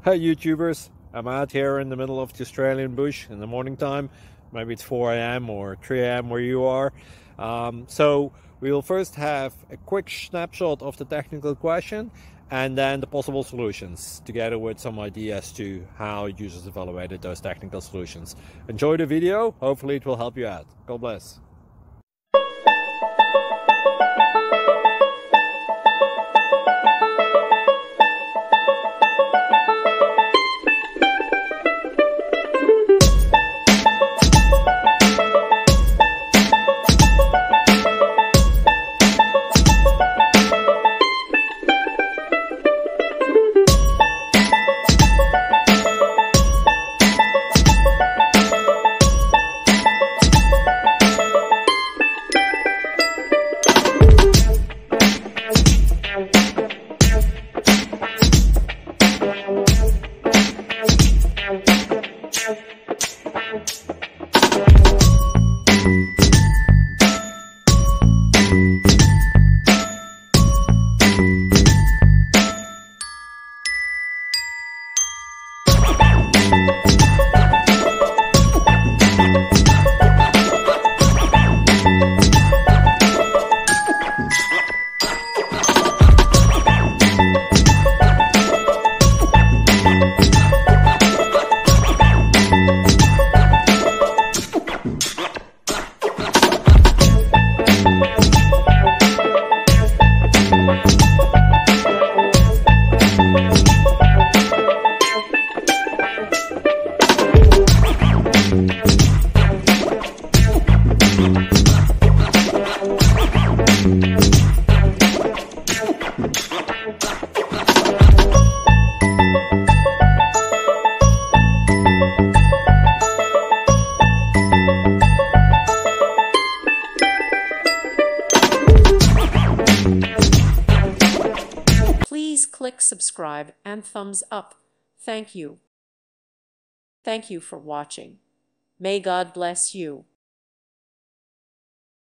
Hi YouTubers, I'm out here in the middle of the Australian bush in the morning time. Maybe it's 4 a.m. or 3 a.m. where you are. So we'll first have a quick snapshot of the technical question and then the possible solutions, together with some ideas to how users evaluated those technical solutions. Enjoy the video, hopefully it will help you out. God bless. Please click subscribe and thumbs up. Thank you. Thank you for watching. May God bless you.